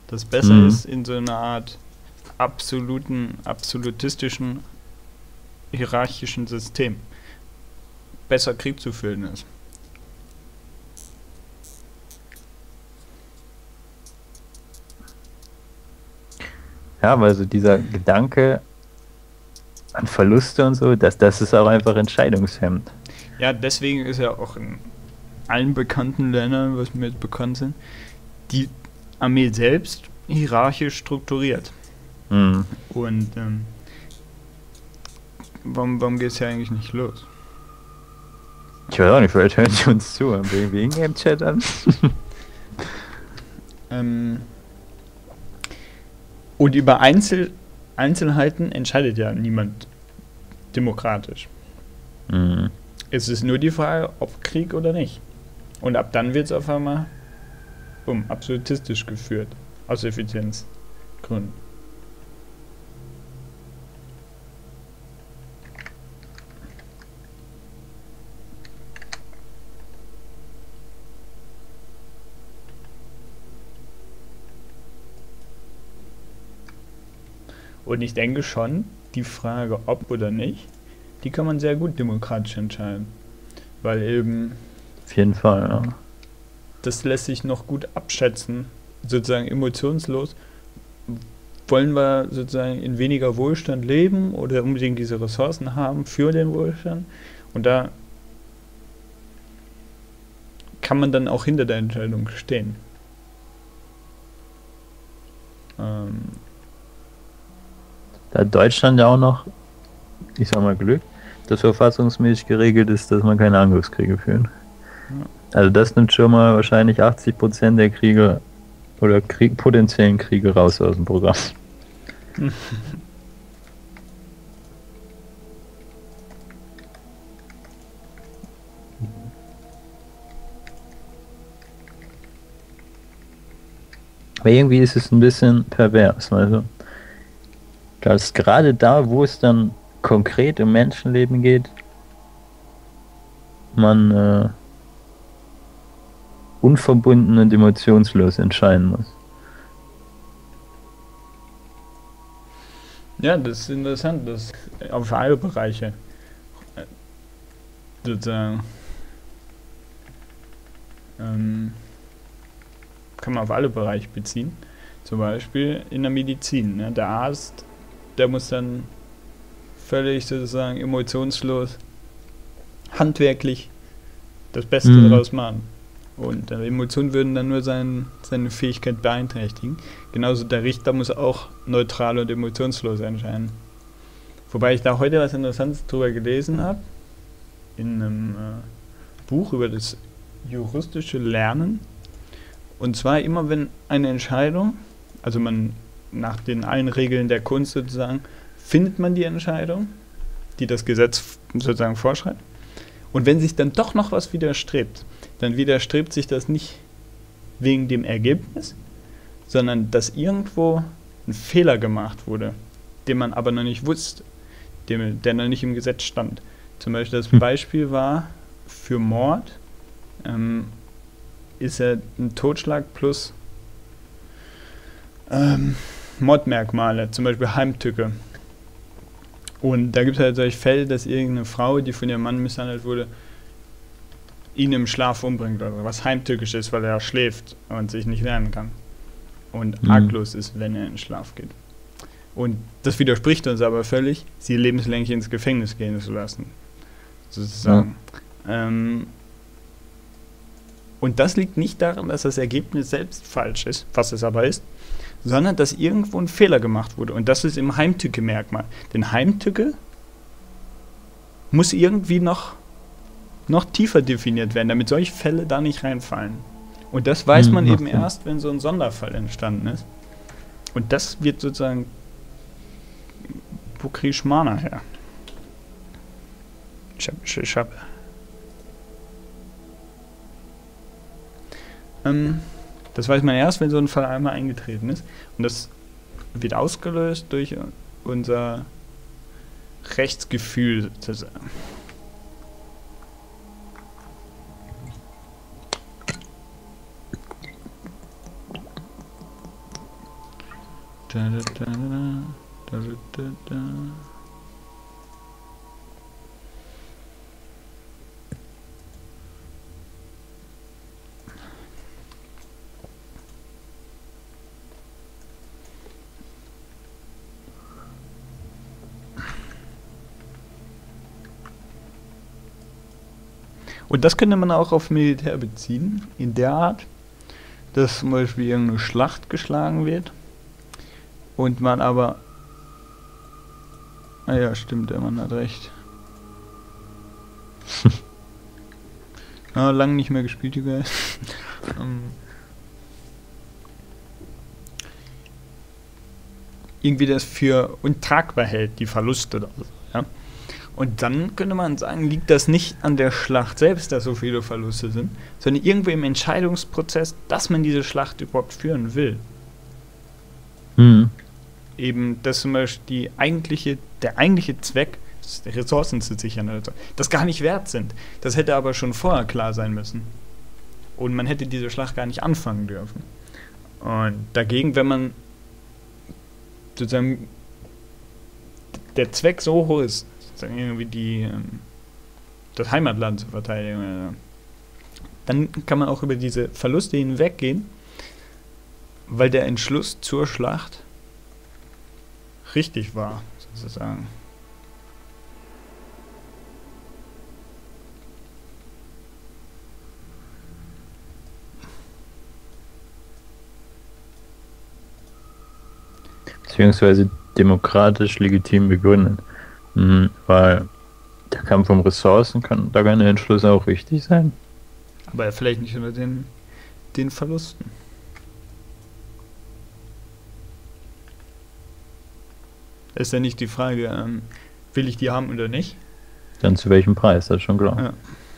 das besser ist in so einer Art absolutistischen, hierarchischen System besser Krieg zu führen ist. Ja, weil so dieser Gedanke an Verluste und so, das ist auch einfach entscheidungshemmend. Ja, deswegen ist ja auch in allen bekannten Ländern, was mir jetzt bekannt sind, die Armee selbst hierarchisch strukturiert. Mhm. Und warum geht es ja eigentlich nicht los? Ich weiß auch nicht, vielleicht hören die uns zu. Haben wir irgendwie Ingame-Chat an? Und über Einzelheiten entscheidet ja niemand demokratisch. Mhm. Es ist nur die Frage, ob Krieg oder nicht. Und ab dann wird es auf einmal absolutistisch geführt. Aus Effizienzgründen. Und ich denke schon, die Frage, ob oder nicht, die kann man sehr gut demokratisch entscheiden. Weil eben Auf jeden Fall, ja. das lässt sich noch gut abschätzen, sozusagen emotionslos. Wollen wir sozusagen in weniger Wohlstand leben oder unbedingt diese Ressourcen haben für den Wohlstand? Und da kann man dann auch hinter der Entscheidung stehen. Da hat Deutschland ja auch noch, ich sag mal Glück, dass verfassungsmäßig geregelt ist, dass man keine Angriffskriege führen. Ja. Also das nimmt schon mal wahrscheinlich 80% der Kriege oder potenziellen Kriege raus aus dem Programm. Aber irgendwie ist es ein bisschen pervers, also dass gerade da, wo es dann konkret um Menschenleben geht, man unverbunden und emotionslos entscheiden muss. Ja, das ist interessant, das auf alle Bereiche sozusagen kann man auf alle Bereiche beziehen. Zum Beispiel in der Medizin. Ne? Der Arzt, der muss dann völlig sozusagen emotionslos, handwerklich das Beste daraus machen. Und Emotionen würden dann nur seine Fähigkeit beeinträchtigen. Genauso der Richter muss auch neutral und emotionslos entscheiden. Wobei ich da heute was Interessantes drüber gelesen habe, in einem Buch über das juristische Lernen. Und zwar immer, wenn eine Entscheidung, also man nach den allen Regeln der Kunst sozusagen, findet man die Entscheidung, die das Gesetz sozusagen vorschreibt. Und wenn sich dann doch noch was widerstrebt, dann widerstrebt sich das nicht wegen dem Ergebnis, sondern dass irgendwo ein Fehler gemacht wurde, den man aber noch nicht wusste, der noch nicht im Gesetz stand. Zum Beispiel das Beispiel war, für Mord ist ja ein Totschlag plus Mordmerkmale, zum Beispiel Heimtücke. Und da gibt es halt solche Fälle, dass irgendeine Frau, die von ihrem Mann misshandelt wurde, ihn im Schlaf umbringt oder was heimtückisch ist, weil er schläft und sich nicht wehren kann. Und arglos ist, wenn er in den Schlaf geht. Und das widerspricht uns aber völlig, sie lebenslänglich ins Gefängnis gehen zu lassen. Sozusagen. Ja. Und das liegt nicht daran, dass das Ergebnis selbst falsch ist, was es aber ist, sondern dass irgendwo ein Fehler gemacht wurde. Und das ist im Heimtücke-Merkmal. Denn Heimtücke muss irgendwie noch tiefer definiert werden, damit solche Fälle da nicht reinfallen. Und das weiß man eben erst, wenn so ein Sonderfall entstanden ist. Und das wird sozusagen wo kriege ich Mana her? Ich hab das weiß man erst, wenn so ein Fall einmal eingetreten ist. Und das wird ausgelöst durch unser Rechtsgefühl sozusagen. Da, da, da, da, da, da, da. Und das könnte man auch auf Militär beziehen, in der Art, dass zum Beispiel irgendeine Schlacht geschlagen wird und man aber... Ah ja, stimmt, der Mann hat recht. Lange nicht mehr gespielt, die Geist. Irgendwie das für untragbar hält, die Verluste oder so, ja. Und dann könnte man sagen, liegt das nicht an der Schlacht selbst, dass so viele Verluste sind, sondern irgendwo im Entscheidungsprozess, dass man diese Schlacht überhaupt führen will. Eben, dass zum Beispiel der eigentliche Zweck, Ressourcen zu sichern, oder so, das gar nicht wert sind. Das hätte aber schon vorher klar sein müssen. Und man hätte diese Schlacht gar nicht anfangen dürfen. Und dagegen, wenn man sozusagen der Zweck so hoch ist, sozusagen irgendwie das Heimatland zu verteidigen, dann kann man auch über diese Verluste hinweggehen, weil der Entschluss zur Schlacht richtig war, sozusagen. Beziehungsweise demokratisch legitim begründet. Weil der Kampf um Ressourcen kann der Entschluss auch richtig sein. Aber vielleicht nicht unter den Verlusten. Ist ja nicht die Frage, will ich die haben oder nicht? Dann zu welchem Preis, das ist schon klar. Ja.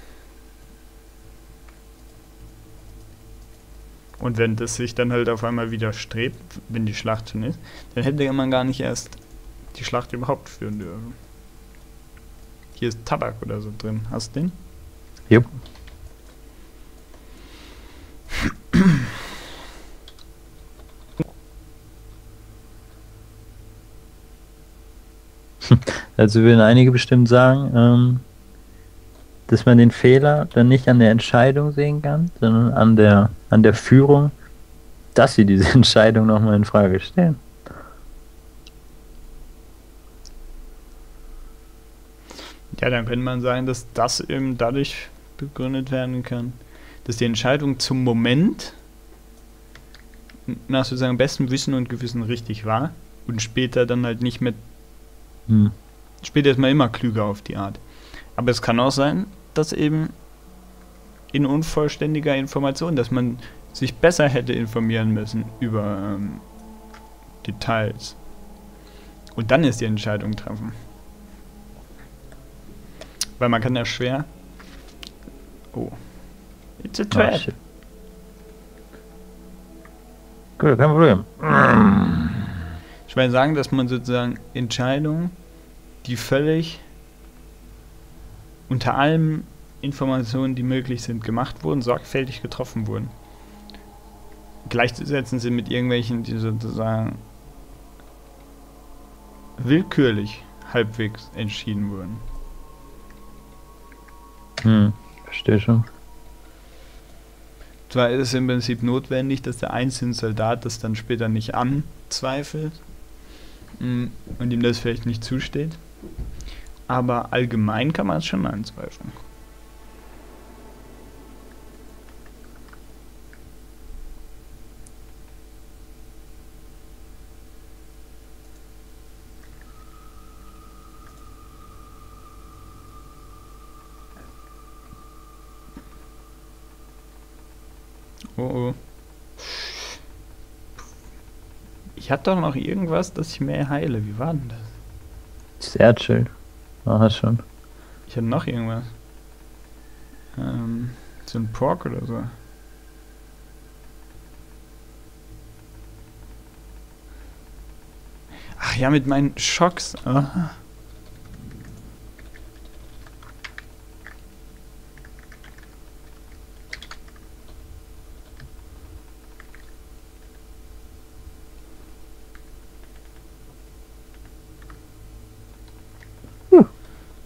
Und wenn das sich dann halt auf einmal widerstrebt, wenn die Schlacht schon ist, dann hätte man gar nicht erst die Schlacht überhaupt führen dürfen. Hier ist Tabak oder so drin. Hast du den? Jupp. Also würden einige bestimmt sagen, dass man den Fehler dann nicht an der Entscheidung sehen kann, sondern an der Führung, dass sie diese Entscheidung nochmal in Frage stellen. Ja, dann könnte man sagen, dass das eben dadurch begründet werden kann, dass die Entscheidung zum Moment nach sozusagen bestem Wissen und Gewissen richtig war und später dann halt nicht mehr. Später ist man immer klüger auf die Art. Aber es kann auch sein, dass eben in unvollständiger Information, dass man sich besser hätte informieren müssen über Details. Und dann ist die Entscheidung treffen. Weil man kann ja schwer... Oh. It's a trap. Shit. Gut, kein Problem. Ich will sagen, dass man sozusagen Entscheidungen, die völlig unter allen Informationen, die möglich sind, gemacht wurden, sorgfältig getroffen wurden, gleichzusetzen sind mit irgendwelchen, die sozusagen willkürlich halbwegs entschieden wurden. Verstehe schon. Zwar ist es im Prinzip notwendig, dass der einzelne Soldat das dann später nicht anzweifelt und ihm das vielleicht nicht zusteht, aber allgemein kann man es schon anzweifeln. Oh oh. Ich hatte doch noch irgendwas, dass ich mehr heile. Wie war denn das? Das Erdschild. Aha, schon. Ich hatte noch irgendwas. So ein Pork oder so. Ach ja, mit meinen Schocks. Aha.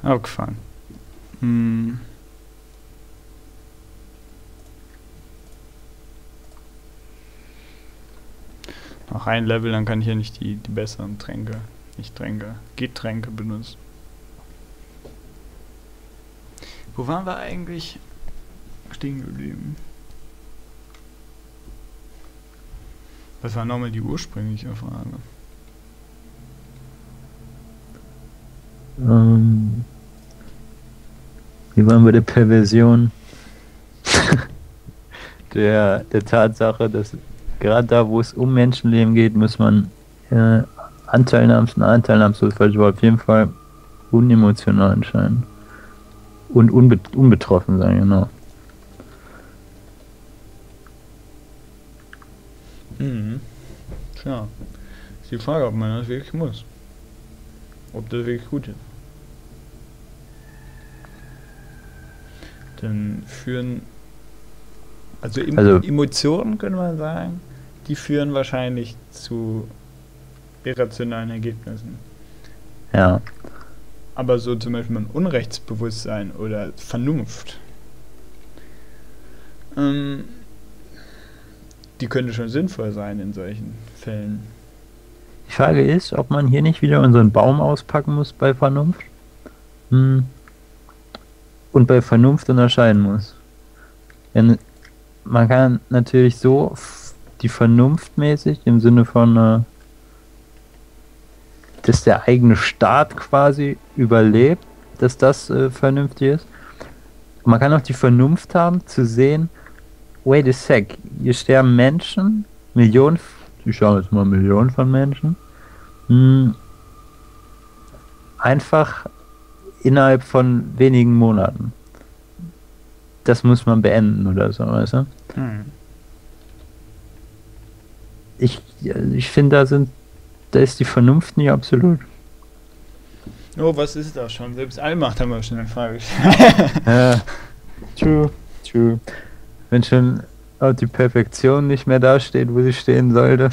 Abgefahren. Hm. Noch ein Level, dann kann ich ja nicht die besseren Getränke benutzen. Wo waren wir eigentlich stehen geblieben? Was war nochmal die ursprüngliche Frage? Wie waren wir der Perversion der Tatsache, dass gerade da, wo es um Menschenleben geht, muss man Anteilnahms, das falsche Wort, auf jeden Fall unemotional entscheiden. Und unbetroffen sein, genau. Tja, ist die Frage, ob man das wirklich muss. Ob das wirklich gut ist. Dann führen... Also Emotionen, können wir sagen, die führen wahrscheinlich zu irrationalen Ergebnissen. Ja. Aber so zum Beispiel ein Unrechtsbewusstsein oder Vernunft, die könnte schon sinnvoll sein in solchen Fällen. Die Frage ist, ob man hier nicht wieder unseren Baum auspacken muss bei Vernunft. Und bei Vernunft unterscheiden muss. Denn man kann natürlich so die Vernunft mäßig im Sinne von dass der eigene Staat quasi überlebt, dass das vernünftig ist. Man kann auch die Vernunft haben, zu sehen, wait a sec, hier sterben Menschen, Millionen, ich schaue jetzt mal Millionen von Menschen, einfach innerhalb von wenigen Monaten. Das muss man beenden oder so, weißt du? Ich finde, da ist die Vernunft nicht absolut. Oh, was ist das schon? Selbst Allmacht haben wir schon in Frage gestellt. True. Wenn schon auch die Perfektion nicht mehr da steht, wo sie stehen sollte.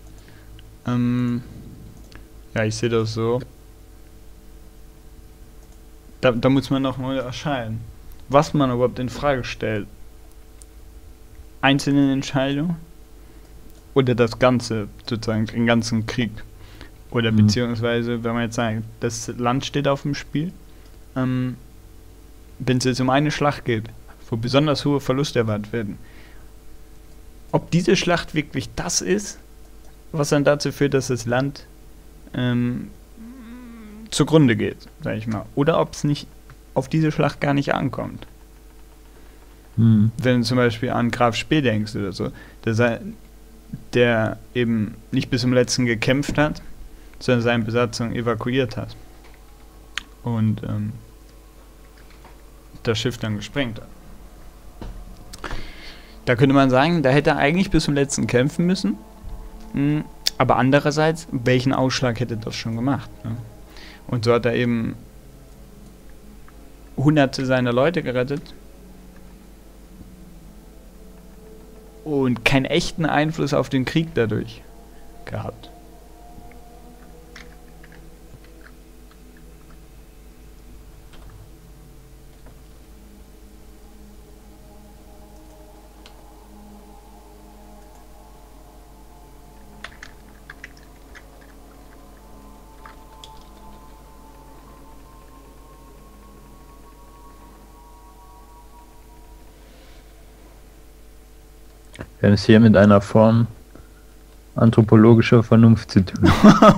Ja, ich sehe das so. Da muss man noch mal erscheinen. Was man überhaupt in Frage stellt. Einzelne Entscheidungen oder das Ganze, sozusagen den ganzen Krieg. Oder beziehungsweise, wenn man jetzt sagt, das Land steht auf dem Spiel, wenn es jetzt um eine Schlacht geht, wo besonders hohe Verluste erwartet werden, ob diese Schlacht wirklich das ist, was dann dazu führt, dass das Land zugrunde geht, sag ich mal. Oder ob es nicht auf diese Schlacht gar nicht ankommt. Wenn du zum Beispiel an Graf Spee denkst oder so, der eben nicht bis zum letzten gekämpft hat, sondern seine Besatzung evakuiert hat. Und das Schiff dann gesprengt hat. Da könnte man sagen, da hätte er eigentlich bis zum letzten kämpfen müssen. Aber andererseits, welchen Ausschlag hätte das schon gemacht? Ne? Und so hat er eben Hunderte seiner Leute gerettet. Und keinen echten Einfluss auf den Krieg dadurch gehabt. Wir haben es hier mit einer Form anthropologischer Vernunft zu tun.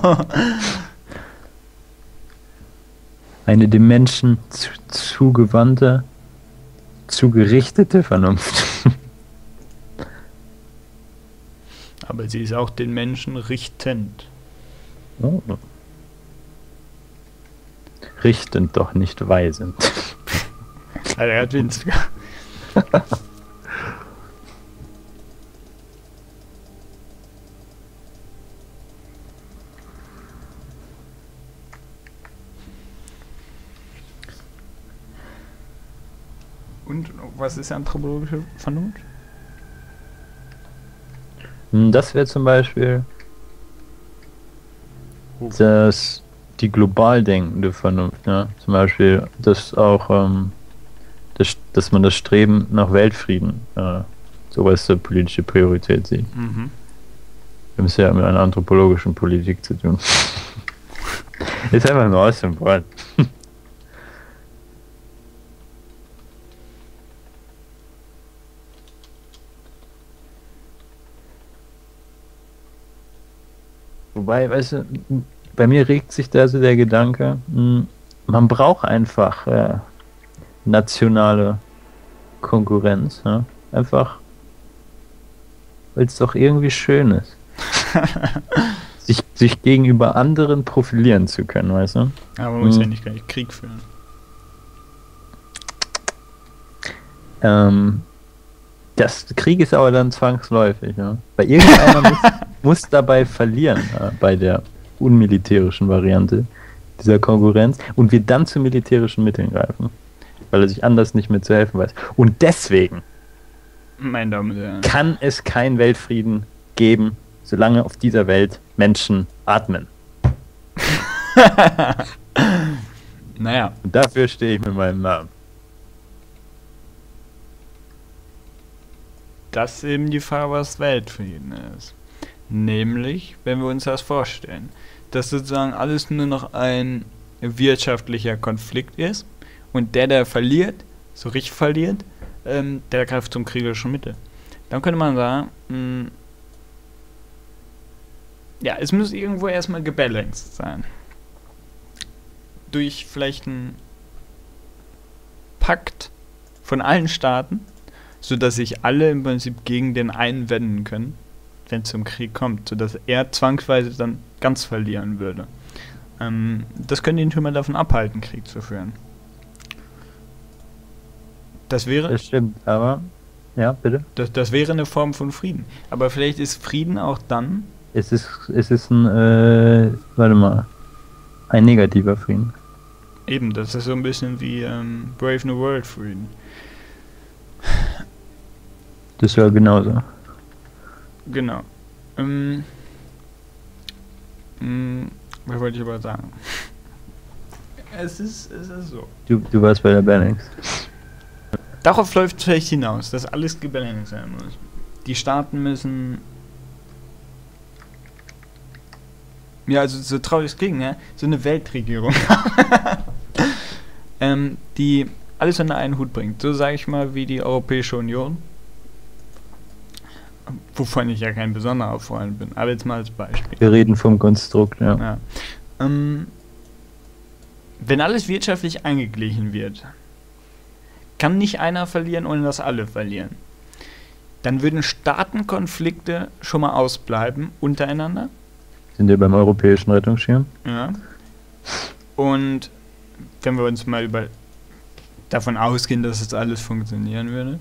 Eine dem Menschen zugewandte, zugerichtete Vernunft. Aber sie ist auch den Menschen richtend. Oh. Richtend, doch nicht weisend. Er hat Winzig. Und was ist anthropologische Vernunft? Das wäre zum Beispiel, dass die global denkende Vernunft, ja. Zum Beispiel, dass auch, dass man das Streben nach Weltfrieden so als politische Priorität sieht. Mhm. Wir haben es ja mit einer anthropologischen Politik zu tun. Ist einfach nur aus dem Wort. Wobei, weißt du, bei mir regt sich da so der Gedanke, man braucht einfach nationale Konkurrenz. Ja? Einfach, weil es doch irgendwie schön ist. sich gegenüber anderen profilieren zu können, weißt du? Aber man muss ja nicht gleich Krieg führen. Das Krieg ist aber dann zwangsläufig, ja. Weil irgendeiner muss dabei verlieren, bei der unmilitärischen Variante dieser Konkurrenz und wir dann zu militärischen Mitteln greifen, weil er sich anders nicht mehr zu helfen weiß. Und deswegen Meine Damen und Herren. kann es keinen Weltfrieden geben, solange auf dieser Welt Menschen atmen. Naja, Und dafür stehe ich mit meinem Namen. das ist eben die Frage, was Weltfrieden ist. Nämlich, wenn wir uns das vorstellen, dass sozusagen alles nur noch ein wirtschaftlicher Konflikt ist und der verliert, so richtig verliert, der greift zum kriegerischen Mittel. Dann könnte man sagen, ja, es muss irgendwo erstmal gebalanced sein. Durch vielleicht einen Pakt von allen Staaten, sodass sich alle im Prinzip gegen den einen wenden können, wenn es zum Krieg kommt, sodass er zwangsweise dann ganz verlieren würde. Das könnte ihn schon mal davon abhalten, Krieg zu führen. Das wäre... Das stimmt, aber... Ja, bitte? Das wäre eine Form von Frieden. Aber vielleicht ist Frieden auch dann... Es ist ein, warte mal, ein negativer Frieden. Eben, das ist so ein bisschen wie Brave New World Frieden. Das wäre genauso. Genau. Was wollte ich aber sagen? Es ist so. Du warst bei der Balance. Darauf läuft es vielleicht hinaus, dass alles gebalanced sein muss. Die Staaten müssen... Ja, also so traurig es klingt, ne? So eine Weltregierung die alles unter einen Hut bringt. So sage ich mal wie die Europäische Union. Wovon ich ja kein besonderer Freund bin. Aber jetzt mal als Beispiel. Wir reden vom Konstrukt, ja. Ja. Wenn alles wirtschaftlich eingeglichen wird, kann nicht einer verlieren, ohne dass alle verlieren. Dann würden Staatenkonflikte schon mal ausbleiben untereinander. Sind wir beim europäischen Rettungsschirm? Ja. Und wenn wir uns mal davon ausgehen, dass das alles funktionieren würde.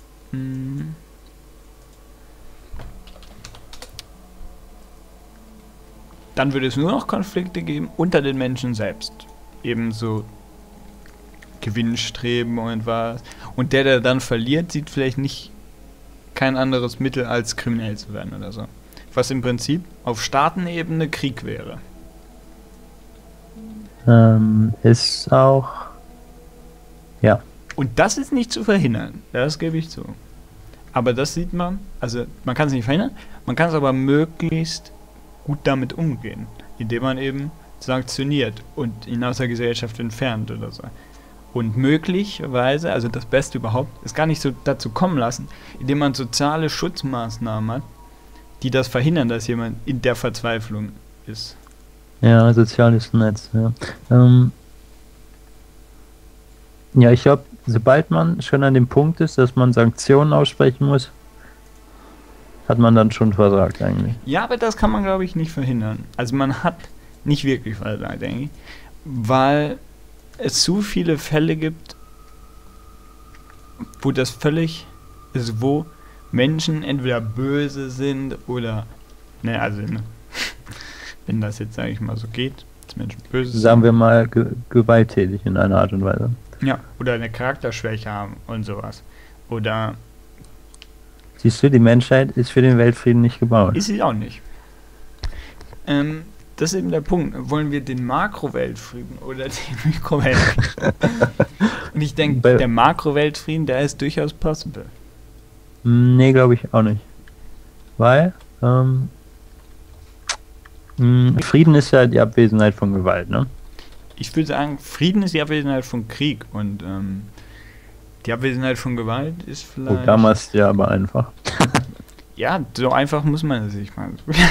Dann würde es nur noch Konflikte geben unter den Menschen selbst. Ebenso Gewinnstreben und was. Und der dann verliert, sieht vielleicht nicht kein anderes Mittel, als kriminell zu werden oder so. Was im Prinzip auf Staatenebene Krieg wäre. Ist auch... Ja. Und das ist nicht zu verhindern. Das gebe ich zu. Aber das sieht man, also man kann es nicht verhindern, man kann es aber möglichst gut damit umgehen, indem man eben sanktioniert und ihn aus der Gesellschaft entfernt oder so. Und möglicherweise, also das Beste überhaupt, ist gar nicht so dazu kommen lassen, indem man soziale Schutzmaßnahmen hat, die das verhindern, dass jemand in der Verzweiflung ist. Ja, soziales Netz, ja. Ja, ich glaube, sobald man schon an dem Punkt ist, dass man Sanktionen aussprechen muss, hat man dann schon versagt eigentlich. Ja, aber das kann man, glaube ich, nicht verhindern. Also man hat nicht wirklich versagt, denke ich, weil es zu viele Fälle gibt, wo das völlig ist, wo Menschen entweder böse sind oder, ne, also ne, wenn das jetzt, sage ich mal, so geht, dass Menschen böse sind. Sagen wir mal gewalttätig in einer Art und Weise. Ja, oder eine Charakterschwäche haben und sowas. Oder... Siehst du, die Menschheit ist für den Weltfrieden nicht gebaut. Ist sie auch nicht. das ist eben der Punkt. Wollen wir den Makroweltfrieden oder den Mikroweltfrieden? Und ich denke, der Makroweltfrieden, der ist durchaus possible. Nee, glaube ich auch nicht. Weil Frieden ist ja die Abwesenheit von Gewalt, ne? Ich würde sagen, Frieden ist die Abwesenheit von Krieg und die Abwesenheit von Gewalt ist vielleicht... Oh, damals ja aber einfach. Ja, so einfach muss man es sich mal.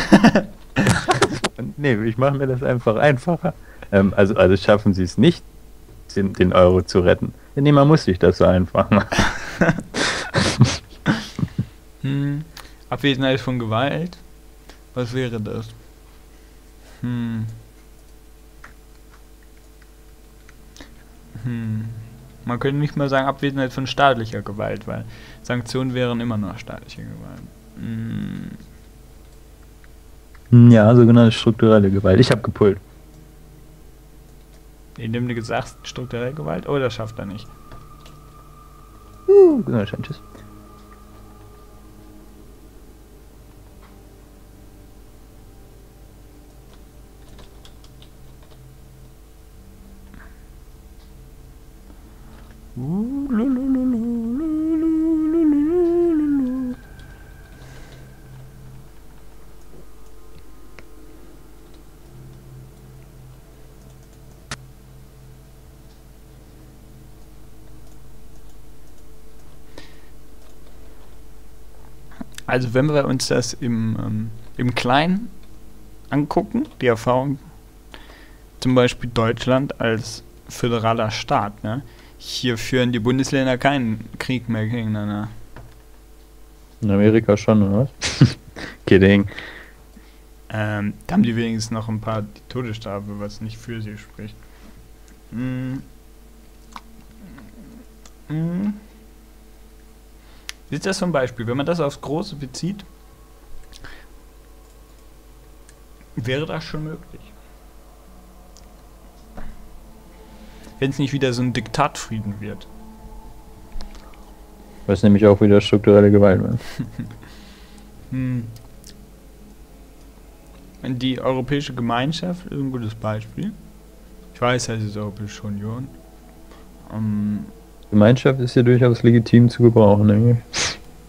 Nee, ich mache mir das einfach einfacher. Also schaffen sie es nicht, den Euro zu retten. Nee, man muss sich das so einfach machen. Abwesenheit von Gewalt? Was wäre das? Man könnte nicht mal sagen Abwesenheit von staatlicher Gewalt, weil Sanktionen wären immer noch staatliche Gewalt. Ja, sogenannte strukturelle Gewalt. Ich habe gepult. Indem du gesagt hast, strukturelle Gewalt? Oh, das schafft er nicht. Tschüss. Also wenn wir uns das im Kleinen angucken, die Erfahrung, zum Beispiel Deutschland als föderaler Staat, ne? Hier führen die Bundesländer keinen Krieg mehr gegeneinander. In Amerika schon, oder was? Kidding. Da haben die wenigstens noch ein paar Todesstrafe, was nicht für sie spricht. Ist das zum Beispiel, wenn man das aufs Große bezieht, wäre das schon möglich. Wenn es nicht wieder so ein Diktatfrieden wird. Was nämlich auch wieder strukturelle Gewalt war. Die Europäische Gemeinschaft ist ein gutes Beispiel. Ich weiß, das ist Europäische Union. Gemeinschaft ist ja durchaus legitim zu gebrauchen, denke ich.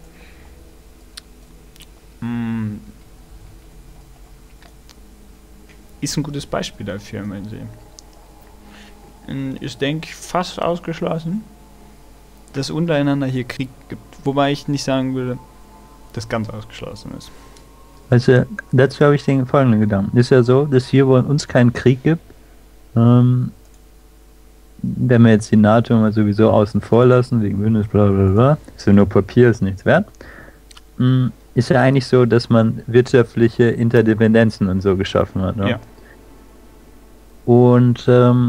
Ist ein gutes Beispiel dafür, wenn Sie. Ich denke, fast ausgeschlossen, dass untereinander hier Krieg gibt. Wobei ich nicht sagen würde, dass ganz ausgeschlossen ist. Also, dazu habe ich den folgenden Gedanken. Ist ja so, dass hier bei uns keinen Krieg gibt, wenn wir jetzt die NATO mal sowieso außen vor lassen, wegen Bündnis, bla bla bla, ist ja nur Papier, ist nichts wert, ist ja eigentlich so, dass man wirtschaftliche Interdependenzen und so geschaffen hat. Ne? Ja. Und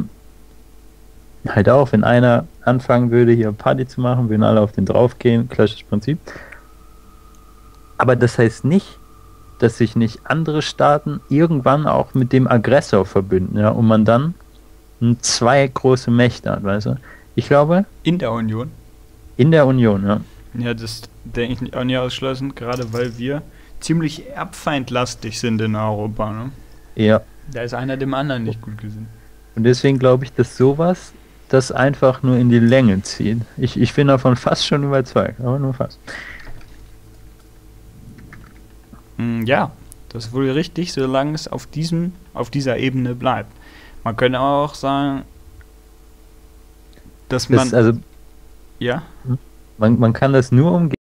halt auch, wenn einer anfangen würde, hier Party zu machen, würden alle auf den draufgehen, klassisches Prinzip. Aber das heißt nicht, dass sich nicht andere Staaten irgendwann auch mit dem Aggressor verbünden, ja, und man dann zwei große Mächte hat, weißt du? Ich glaube... In der Union? In der Union, ja. Ja, das denke ich auch nicht ausgeschlossen, gerade weil wir ziemlich erbfeindlastig sind in Europa, ne? Ja. Da ist einer dem anderen nicht gut gesinnt. Und deswegen glaube ich, dass sowas das einfach nur in die Länge zieht. Ich bin davon fast schon überzeugt, aber nur fast. Ja, das ist wohl richtig, solange es auf dieser Ebene bleibt. Man könnte auch sagen, dass man... Also, ja? Man kann das nur umgehen,